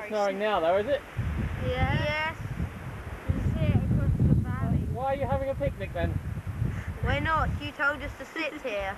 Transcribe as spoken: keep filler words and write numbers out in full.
snowing now though, is it? Yeah. Yes. You can see it across the valley. Why are you having a picnic then? We're not. You told us to sit here.